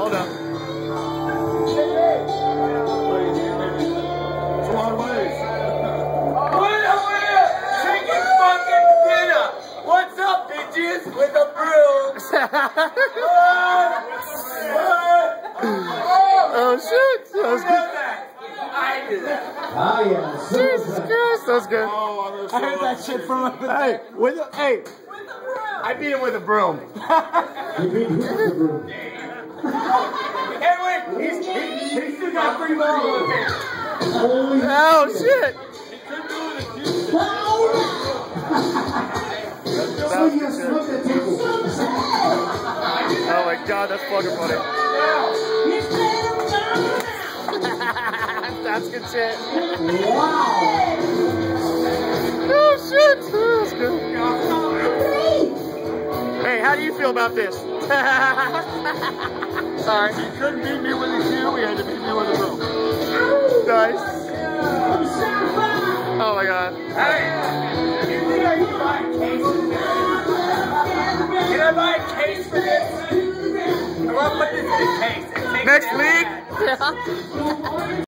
Hold up. Chicken fucking dinner. What's up, bitches? With a broom. Oh shit! That was good. I did that. Oh yeah. Jesus Christ, that was good. I heard that shit from over there. Hey, I beat him with a broom. You beat him with the broom. Hey, wait, he's still got 3 more over there. Oh shit! So you slipped the table. Oh my god, that's fucking funny. That's good shit. Wow. Oh shit, that's good. Hey, how do you feel about this? Sorry. He couldn't beat me with a shoe, he had to beat me with a broom. Nice. Oh my god. Hey, you think I can buy a case for this? Can I buy a case for this? I'm gonna put this in a case. Next week?